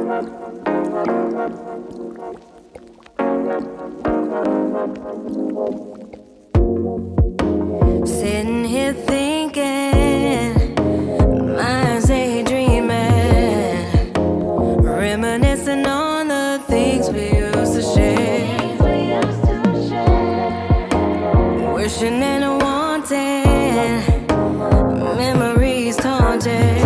Sitting here thinking, mind's daydreaming, reminiscing on the things we used to share, wishing and wanting, memories taunting.